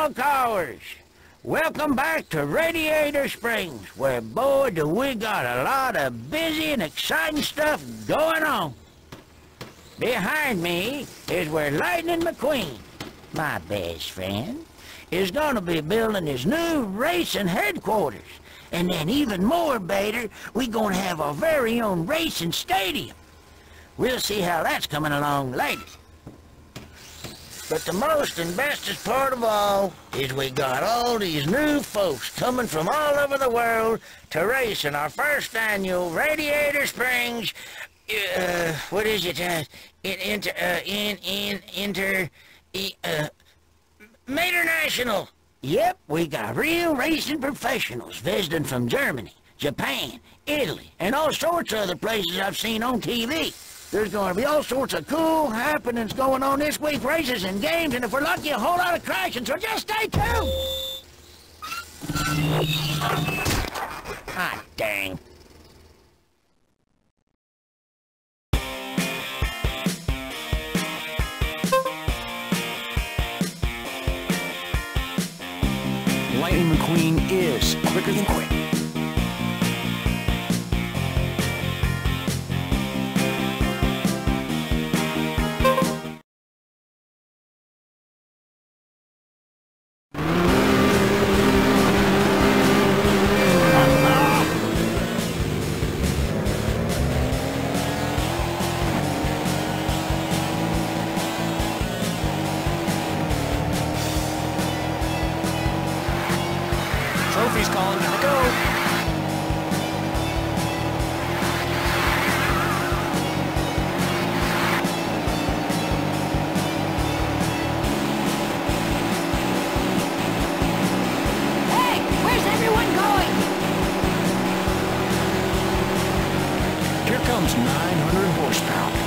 Hello, callers. Welcome back to Radiator Springs, where, boy, do we got a lot of busy and exciting stuff going on. Behind me is where Lightning McQueen, my best friend, is gonna be building his new racing headquarters. And then even more, Bader, we gonna have our very own racing stadium. We'll see how that's coming along later. But the most and bestest part of all is we got all these new folks coming from all over the world to race in our first annual Radiator Springs, what is it, Mater National. Yep, we got real racing professionals visiting from Germany, Japan, Italy, and all sorts of other places I've seen on TV. There's going to be all sorts of cool happenings going on this week, races and games, and if we're lucky, a whole lot of crashing, so just stay tuned! Ah, dang. Lightning McQueen is quicker than quick. Trophy's calling, gotta go. Hey, where's everyone going? Here comes 900 horsepower.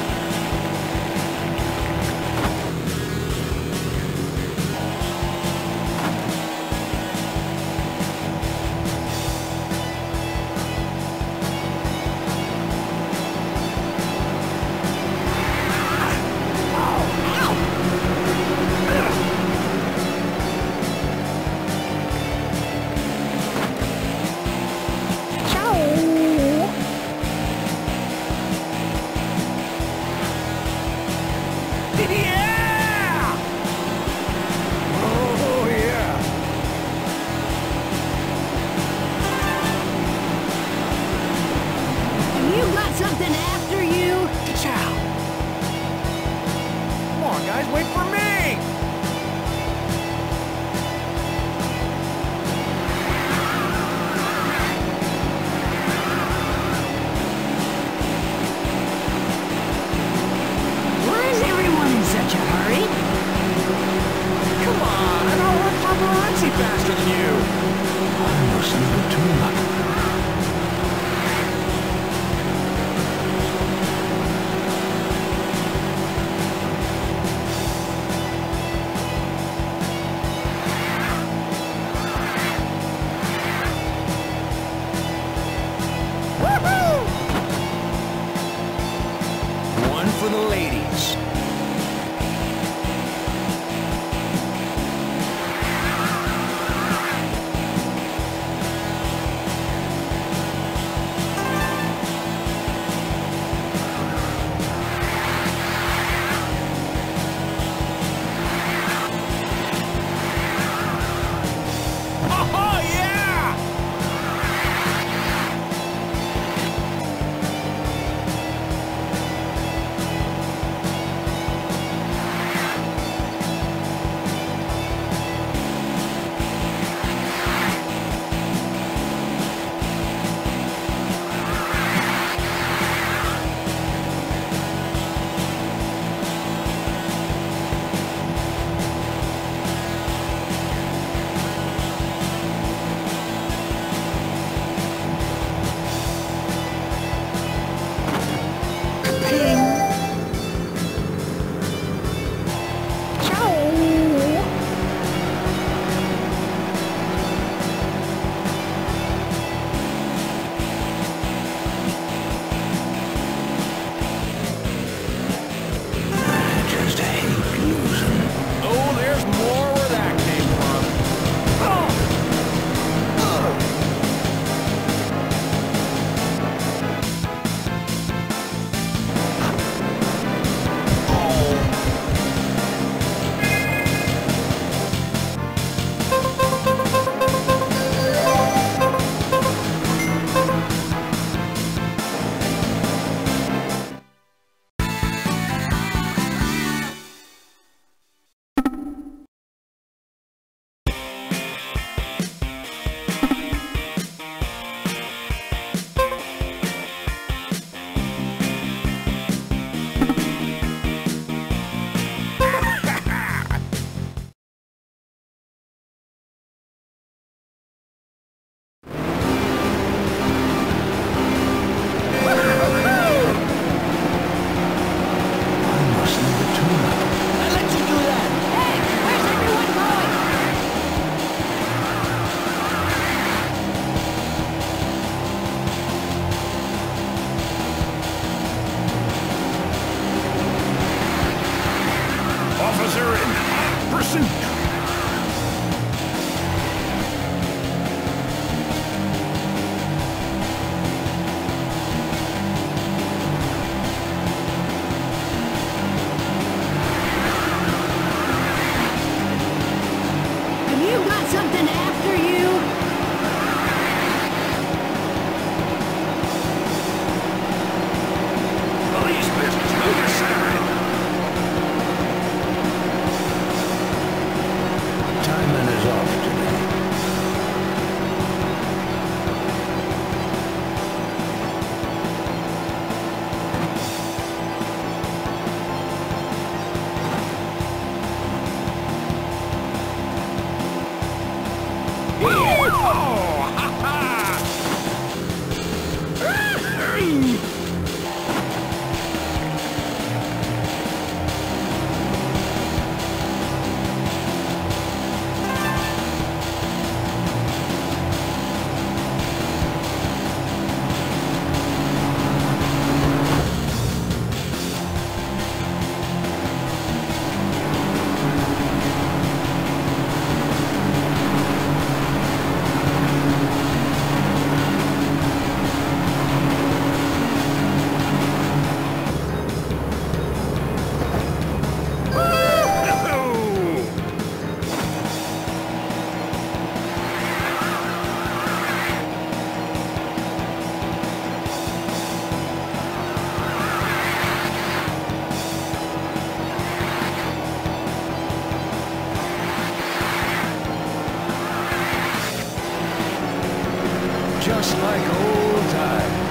just like old times.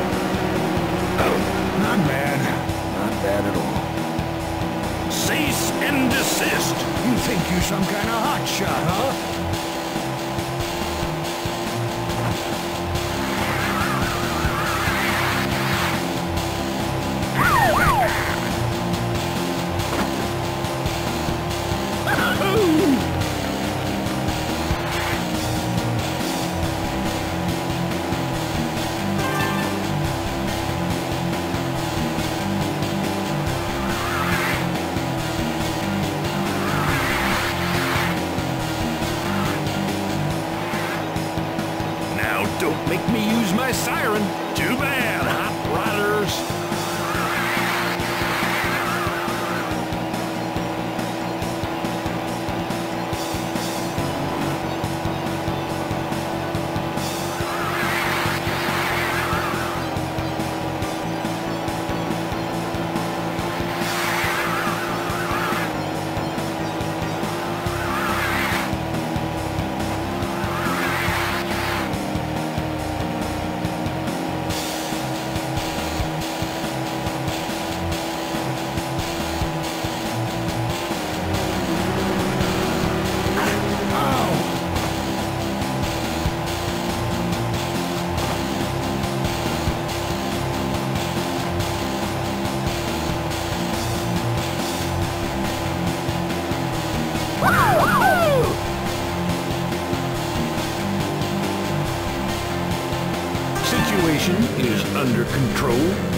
Not bad. Not bad at all. Cease and desist! You think you're some kind of hotshot, huh? Now don't make me use my siren. Too bad, hot rodders. Situation is under control.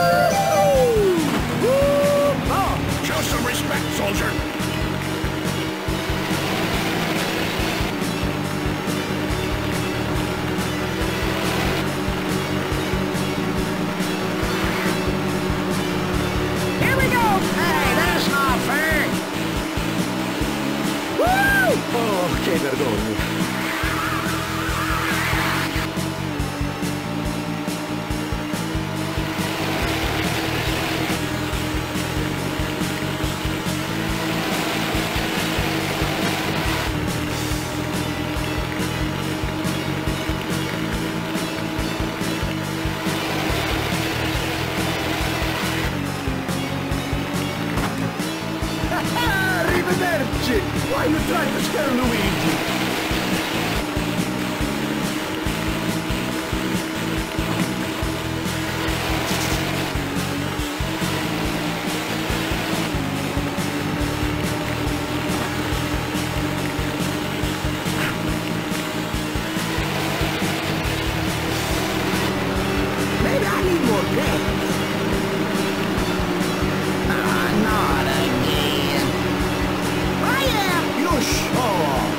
Show some respect, soldier. Here we go! Hey, that's not fair! Woo! Oh, che vergogna. Arrivederci! Why you trying to scare Luigi? Maybe I need more gas. Not again. Oh yeah! You show off!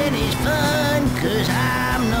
racing is fun, 'cause I'm no